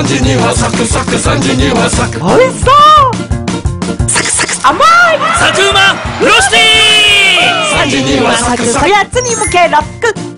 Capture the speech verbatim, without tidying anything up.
さんじにはサクサク、さんじにはサク。 おいしそう。サクサク甘い。 サクうまフロスティー。 さんじにはサクサク、 おやつにもケロック。